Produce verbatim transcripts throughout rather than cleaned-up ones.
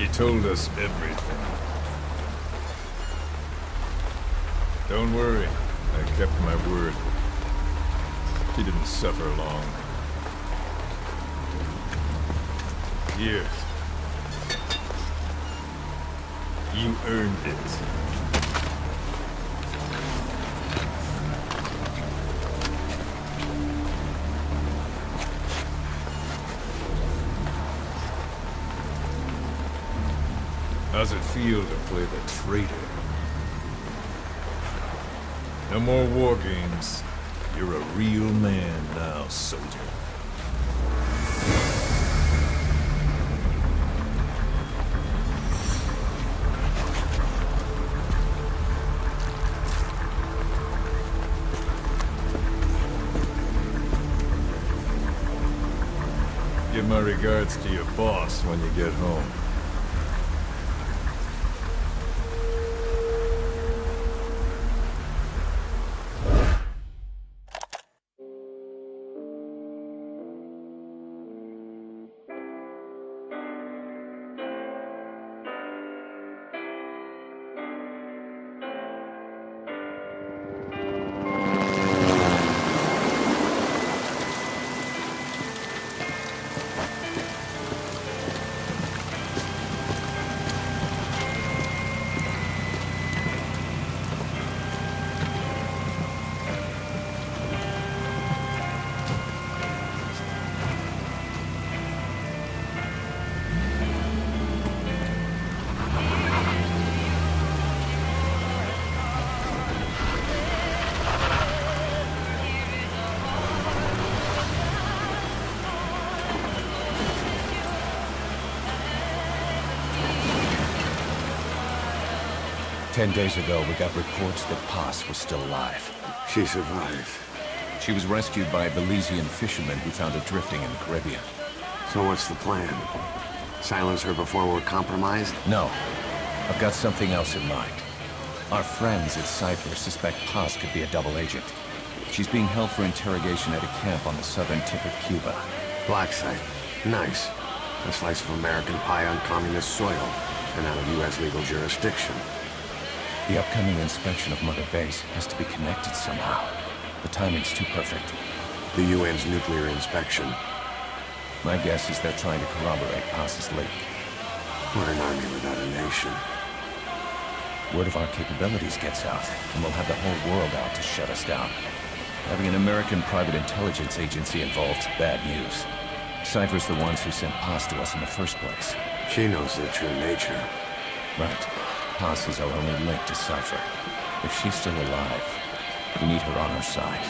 She told us everything. Don't worry, I kept my word. She didn't suffer long. Here. You earned it. How's it feel to play the traitor? No more war games. You're a real man now, soldier. Give my regards to your boss when you get home. Ten days ago, we got reports that Paz was still alive. She survived. She was rescued by a Belizean fisherman who found her drifting in the Caribbean. So what's the plan? Silence her before we're compromised? No. I've got something else in mind. Our friends at Cypher suspect Paz could be a double agent. She's being held for interrogation at a camp on the southern tip of Cuba. Black site. Nice. A slice of American pie on communist soil, and out of U S legal jurisdiction. The upcoming inspection of Mother Base has to be connected somehow. The timing's too perfect. The U N's nuclear inspection. My guess is they're trying to corroborate Paz's leak. We're an army without a nation. Word of our capabilities gets out, and we'll have the whole world out to shut us down. Having an American private intelligence agency involved's bad news. Cypher's the ones who sent Paz to us in the first place. She knows their true nature. Right. Paz is our only link to Cypher. If she's still alive, we need her on our side.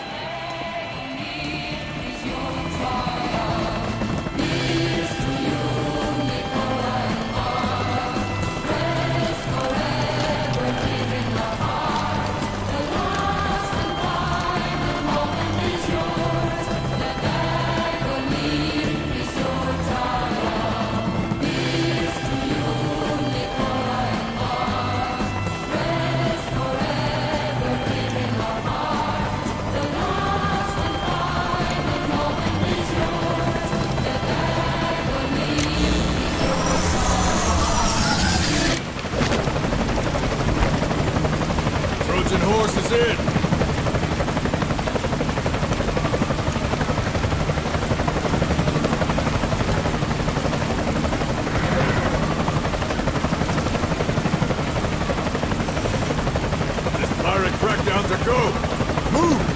Horses in! This pirate crackdown's a go! Move!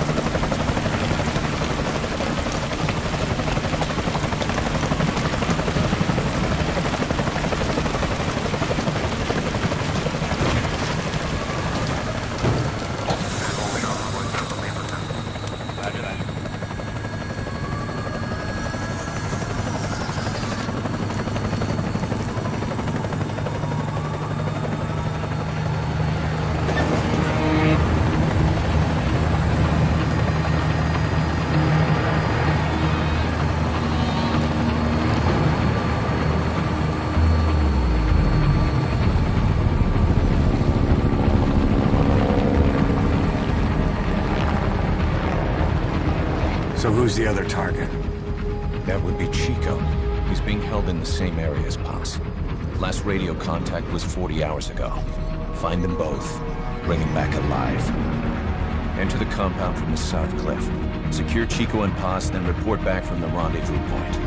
So who's the other target? That would be Chico. He's being held in the same area as Paz. Last radio contact was forty hours ago. Find them both. Bring them back alive. Enter the compound from the south cliff. Secure Chico and Paz, then report back from the rendezvous point.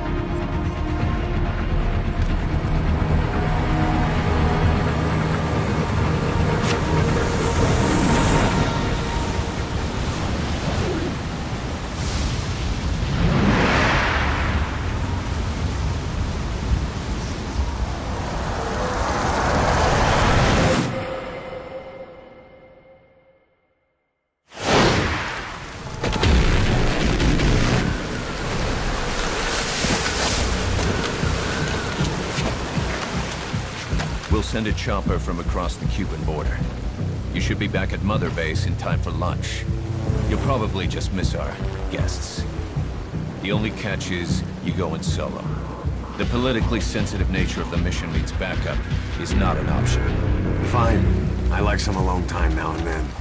We'll send a chopper from across the Cuban border. You should be back at Mother Base in time for lunch. You'll probably just miss our guests. The only catch is you go in solo. The politically sensitive nature of the mission means backup is not an option. Fine. I like some alone time now and then.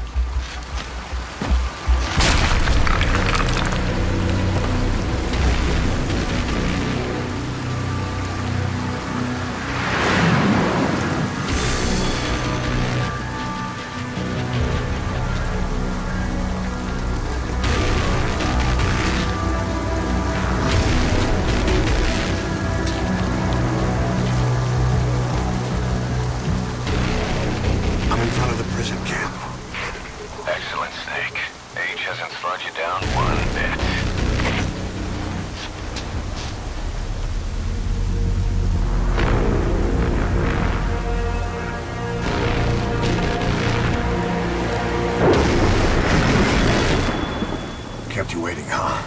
Kept you waiting, huh?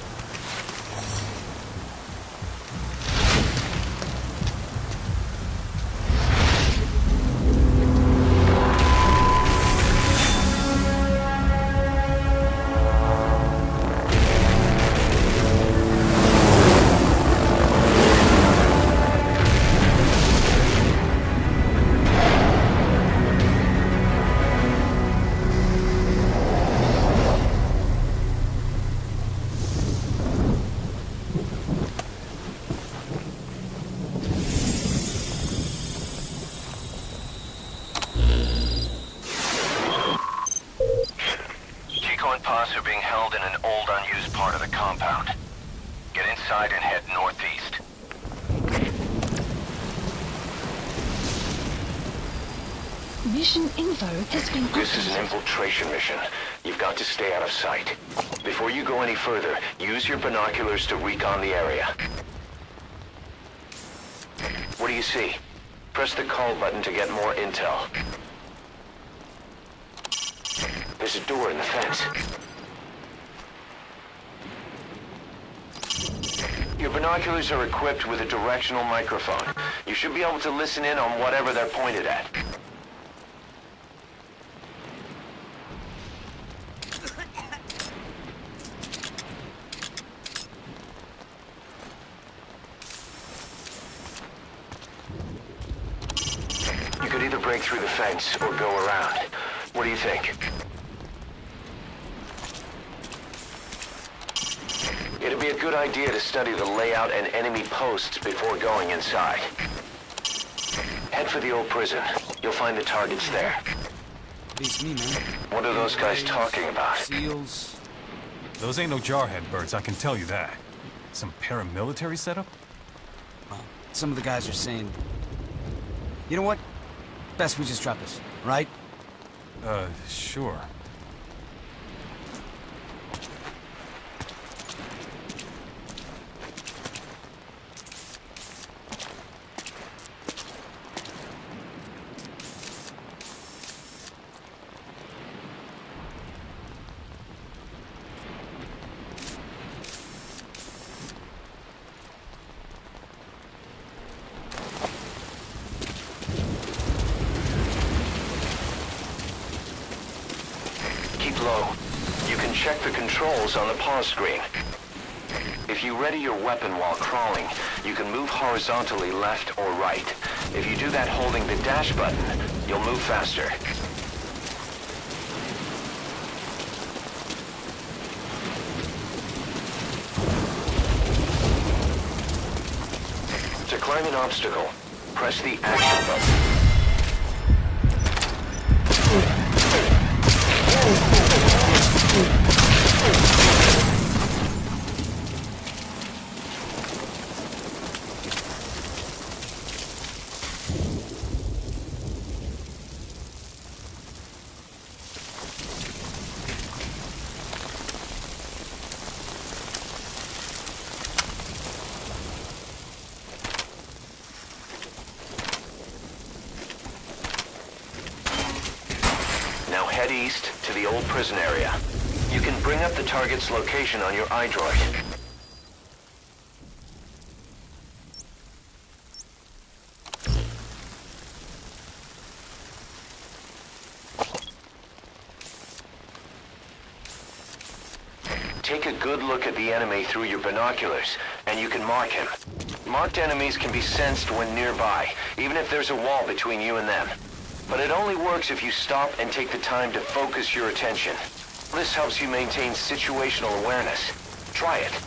Are being held in an old, unused part of the compound. Get inside and head northeast. Mission info has been... This is an infiltration mission. You've got to stay out of sight. Before you go any further, use your binoculars to recon the area. What do you see? Press the call button to get more intel. There's a door in the fence. Your binoculars are equipped with a directional microphone. You should be able to listen in on whatever they're pointed at. You could either break through the fence or go around. What do you think? It'd be a good idea to study the layout and enemy posts before going inside. Head for the old prison. You'll find the targets there. Beats me, man. What are those guys talking about? Seals. Those ain't no jarhead birds, I can tell you that. Some paramilitary setup? Well, some of the guys are saying... You know what? Best we just drop this, right? Uh, sure. Low. You can check the controls on the pause screen. If you ready your weapon while crawling, you can move horizontally left or right. If you do that holding the dash button, you'll move faster. To climb an obstacle, press the action button. Now head east to the old prison area. You can bring up the target's location on your iDroid. Take a good look at the enemy through your binoculars, and you can mark him. Marked enemies can be sensed when nearby, even if there's a wall between you and them. But it only works if you stop and take the time to focus your attention. This helps you maintain situational awareness. Try it.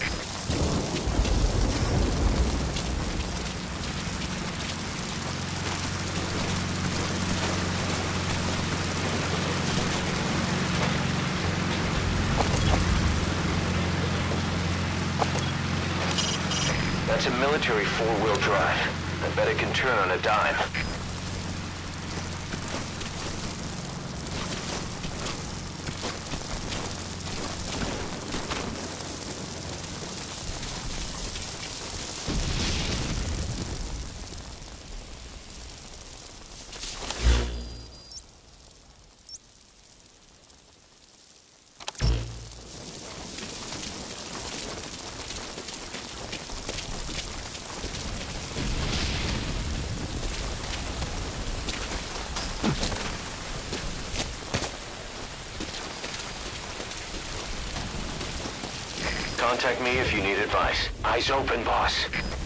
That's a military four-wheel drive. I bet it can turn on a dime. Contact me if you need advice. Eyes open, boss.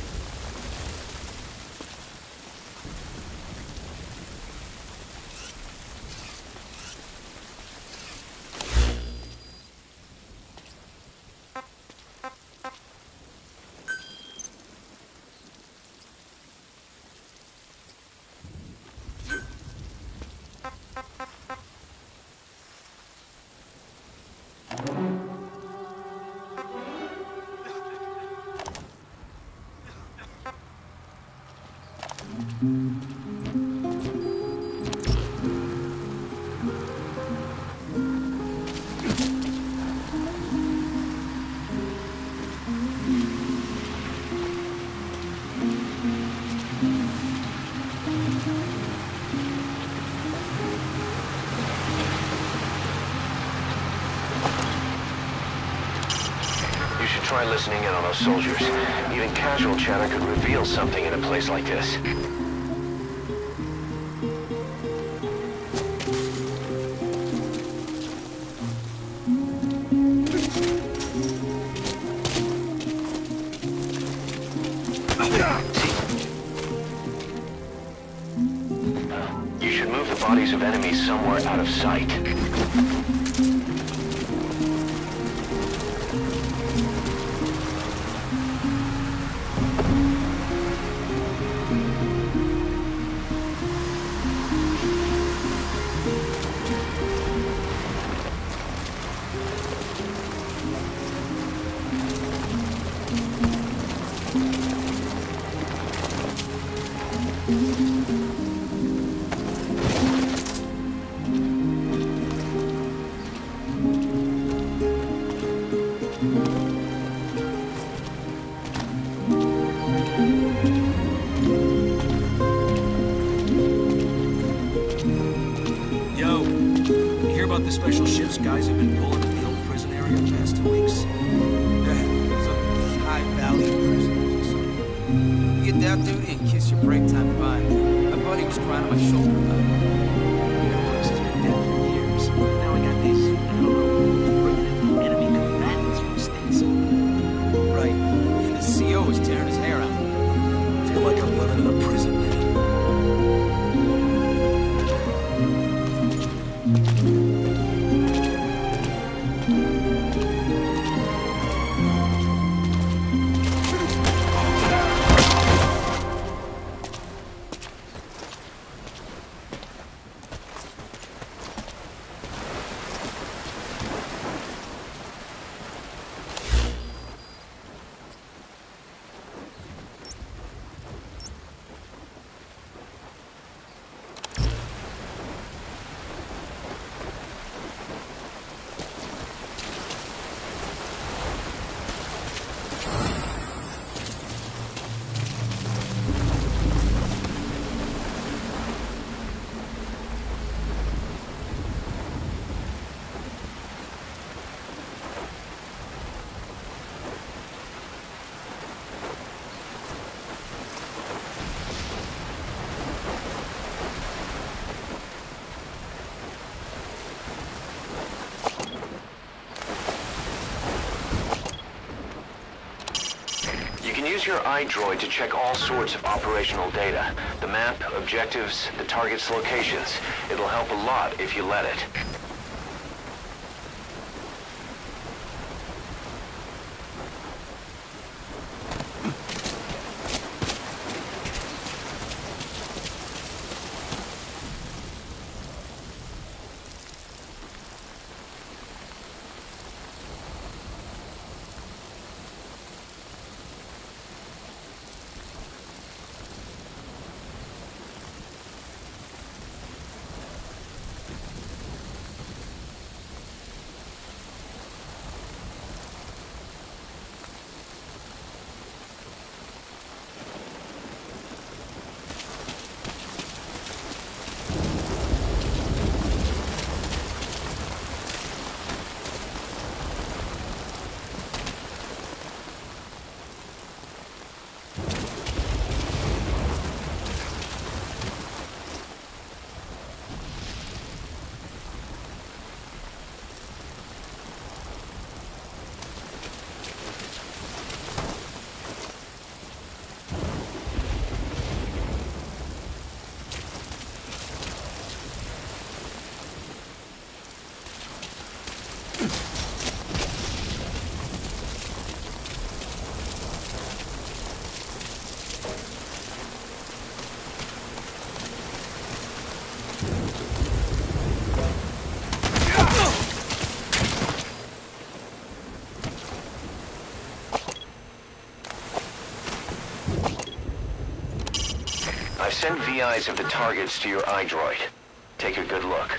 Try listening in on those soldiers. Even casual chatter could reveal something in a place like this. You should move the bodies of enemies somewhere out of sight. The special ships guys have been pulling in the old prison area the past two weeks. Yeah, some high-value prisoners or something. You get down there and kiss your break time goodbye. My buddy was crying on my shoulder about it. Airworks has been dead for years. Now we got these, I don't know, enemy combatants from states. Right. And the C O is tearing his hair out. I feel like I'm living in a prison, man. Use your iDroid to check all sorts of operational data. The map, objectives, the target's locations. It'll help a lot if you let it. I've sent V Is of the targets to your iDroid. Take a good look.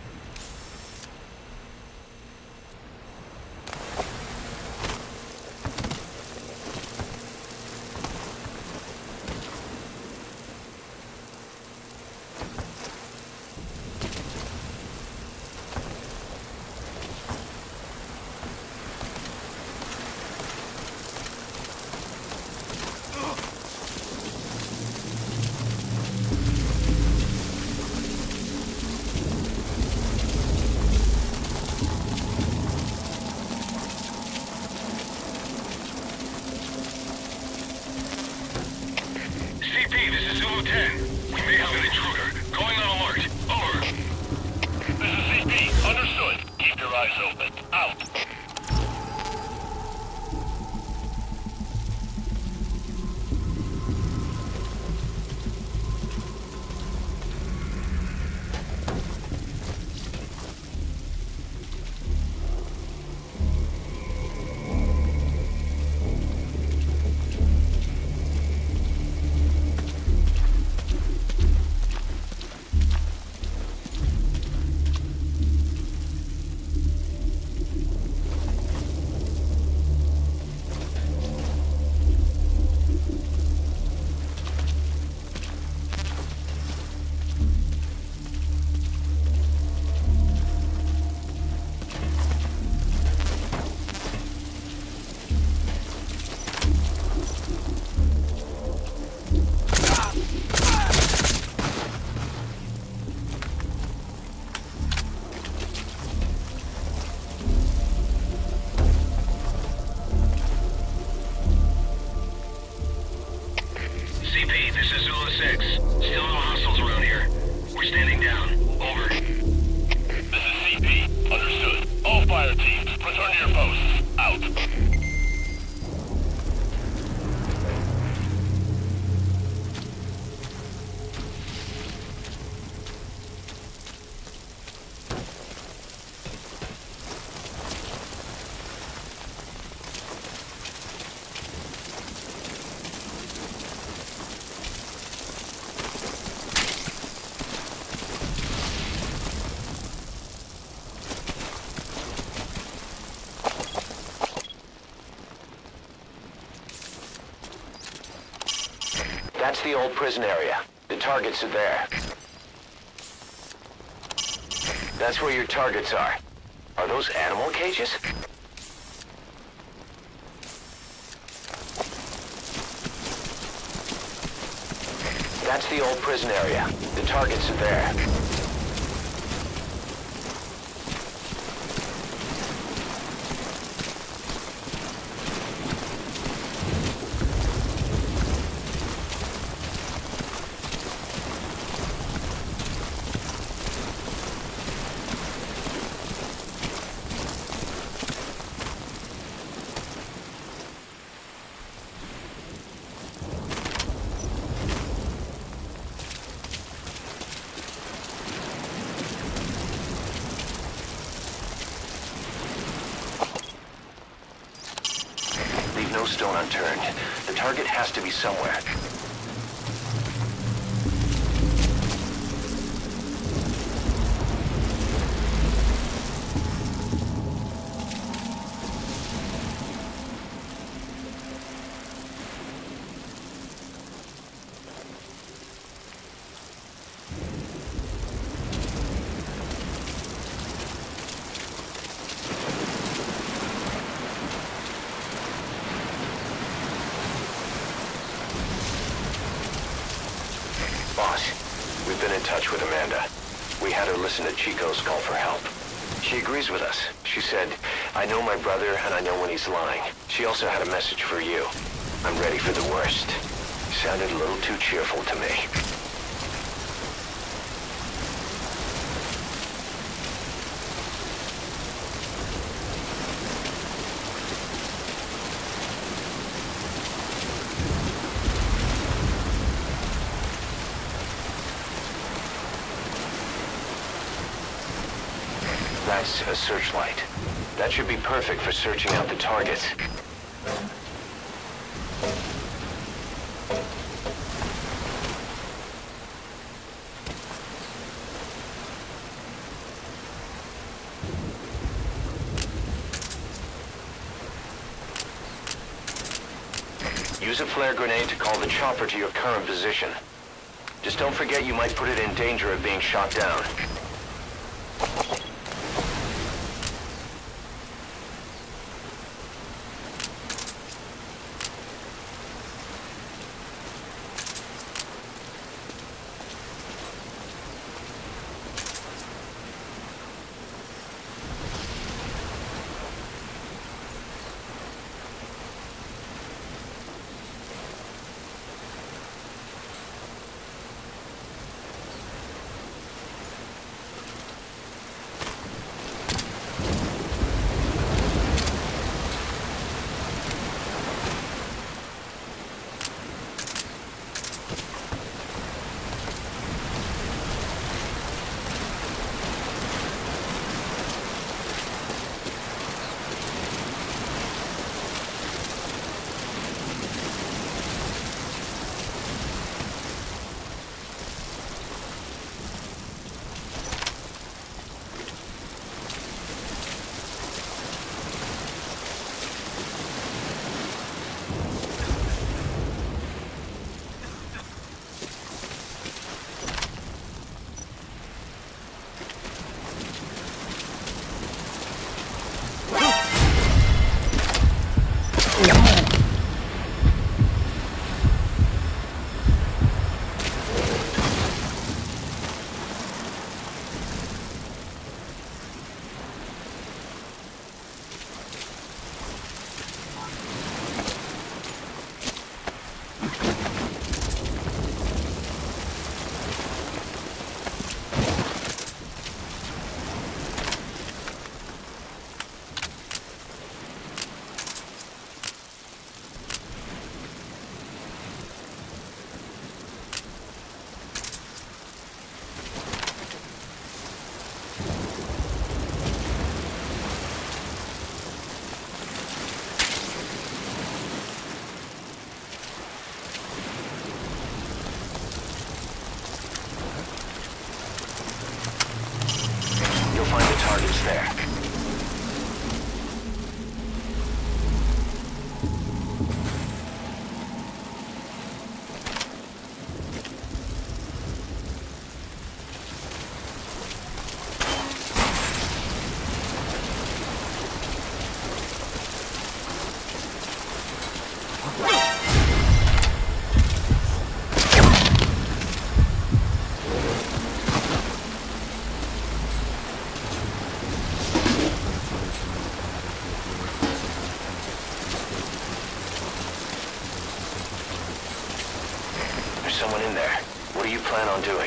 That's the old prison area. The targets are there. That's where your targets are. Are those animal cages? That's the old prison area. The targets are there. target has to be somewhere. Boss, we've been in touch with Amanda. We had her listen to Chico's call for help. She agrees with us. She said, I know my brother and I know when he's lying. She also had a message for you. I'm ready for the worst. Sounded a little too cheerful to me. That's a searchlight. That should be perfect for searching out the targets. Use a flare grenade to call the chopper to your current position. Just don't forget you might put it in danger of being shot down. Targets there. Someone in there. What do you plan on doing?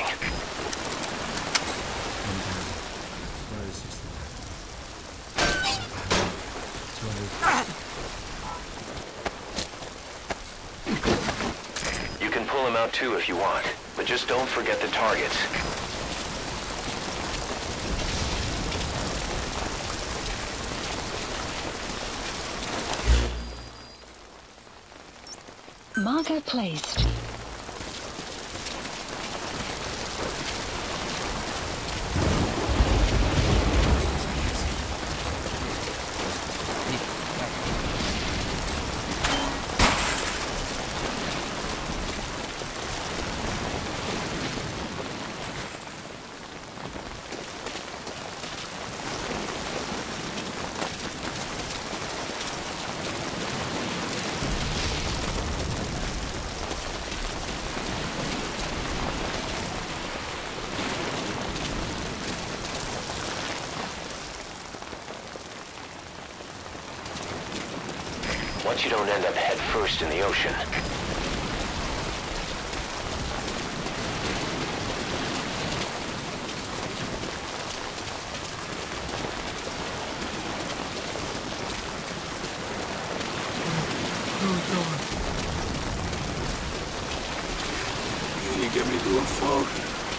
You can pull him out too if you want, but just don't forget the targets. Marker placed. Once you don't end up head first in the ocean. You get me to a float.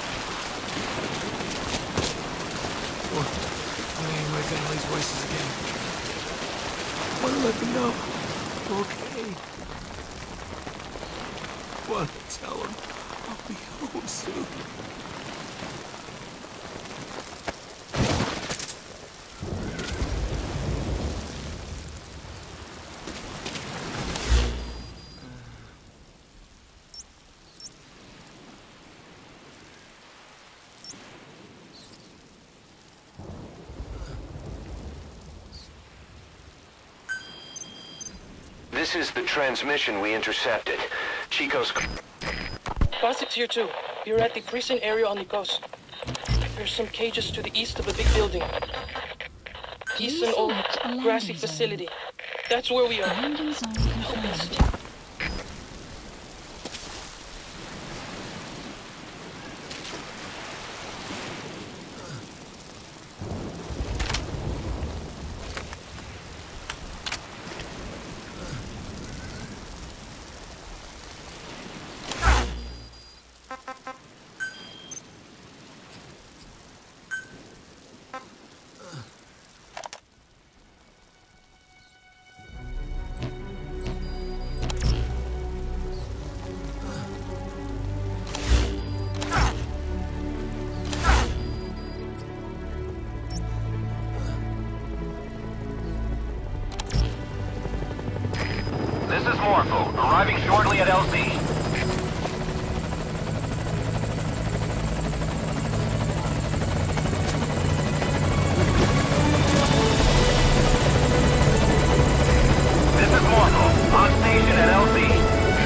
What? I'm hearing my family's voices again. Want to let them know. Okay. Want to tell them I'll be home soon. This is the transmission we intercepted. Chico's... Classics here too. You're at the precinct area on the coast. There's some cages to the east of the big building. East an old grassy facility. That's where we are. Landing zone confirmed. This is Morpho, arriving shortly at L Z. This is Morpho, on station at L Z.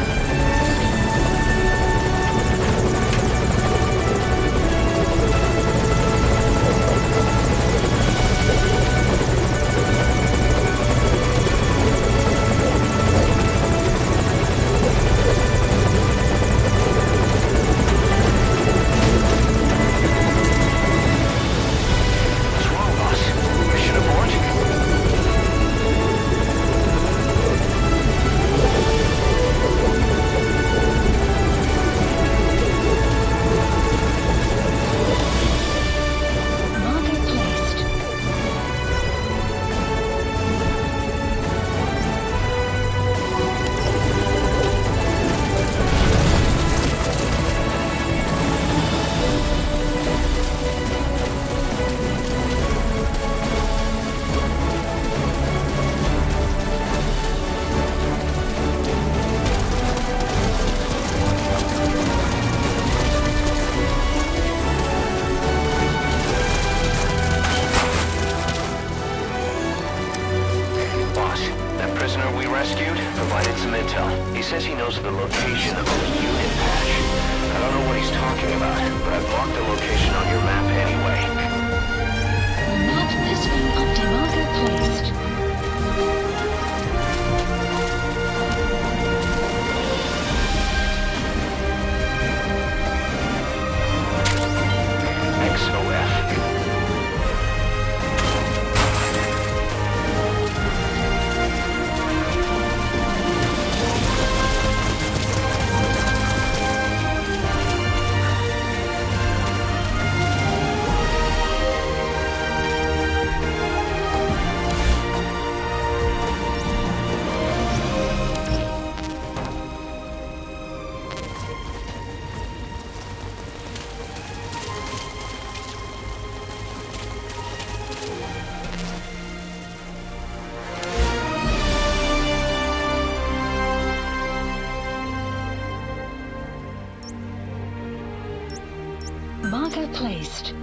He says he knows the location of the unit patch. I don't know what he's talking about, but I've marked the location on your map anyway. Map has been updated. Marker placed. X O F. Marker placed.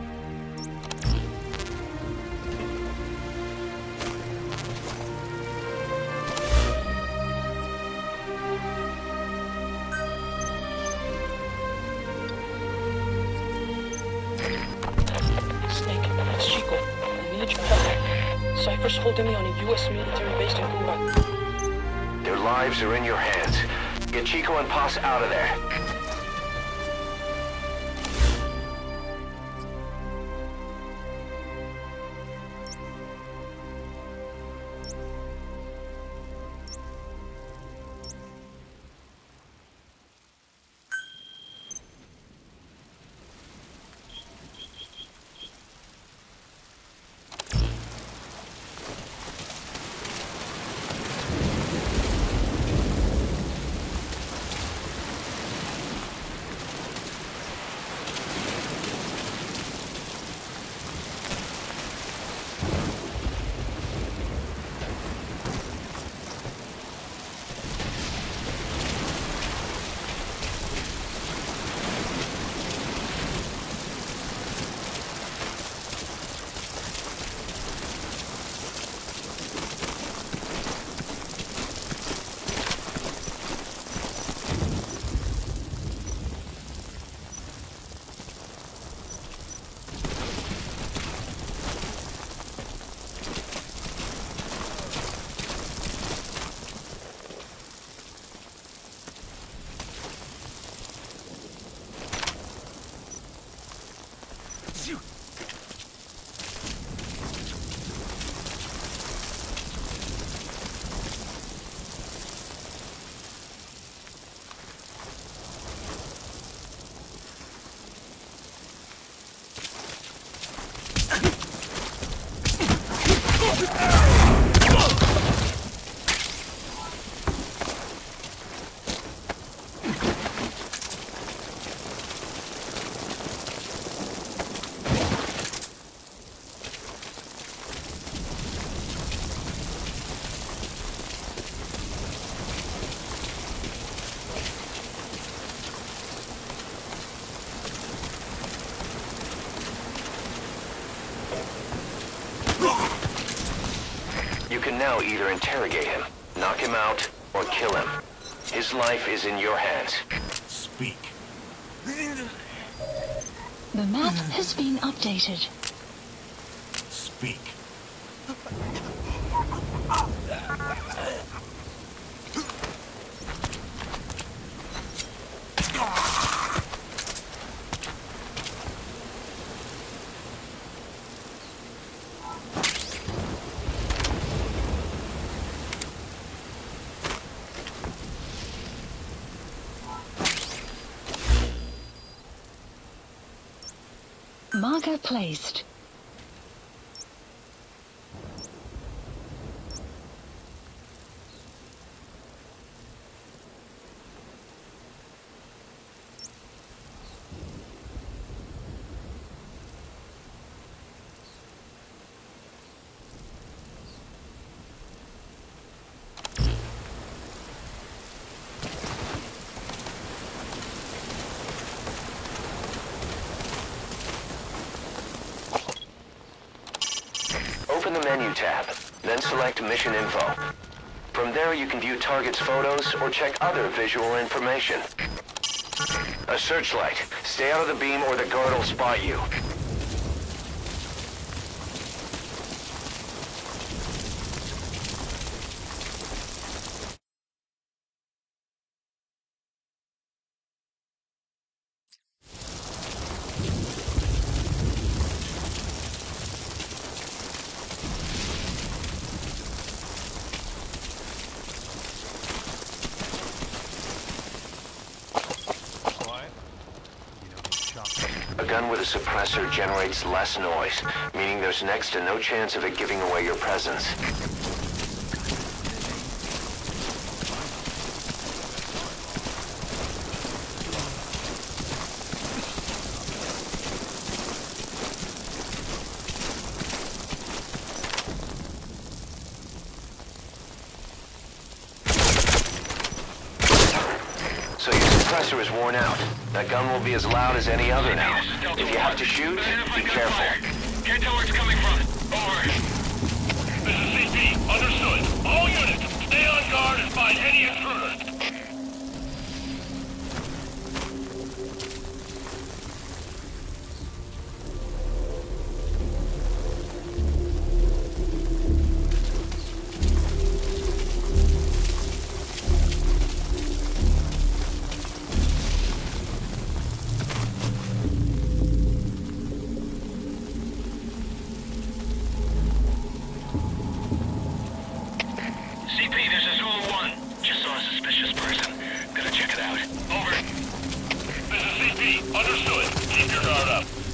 Snake, it's Chico. I need your help. Cypher's holding me on a U S military base in Cuba. Their lives are in your hands. Get Chico and Paz out of there. You can now either interrogate him, knock him out, or kill him. His life is in your hands. Speak. The map has been updated. Speak. Marker placed. Open the menu tab, then select Mission Info. From there you can view targets' photos or check other visual information. A searchlight. Stay out of the beam or the guard will spot you. A gun with a suppressor generates less noise, meaning there's next to no chance of it giving away your presence. So your suppressor is worn out. That gun will be as loud as any other now. If you have to shoot, be careful. Can't tell where it's coming from. Over. This is C P. Understood. All units, stay on guard and find any intruders. C P, this is Zulu one. Just saw a suspicious person. Gotta check it out. Over. This is C P. Understood. Keep your guard up.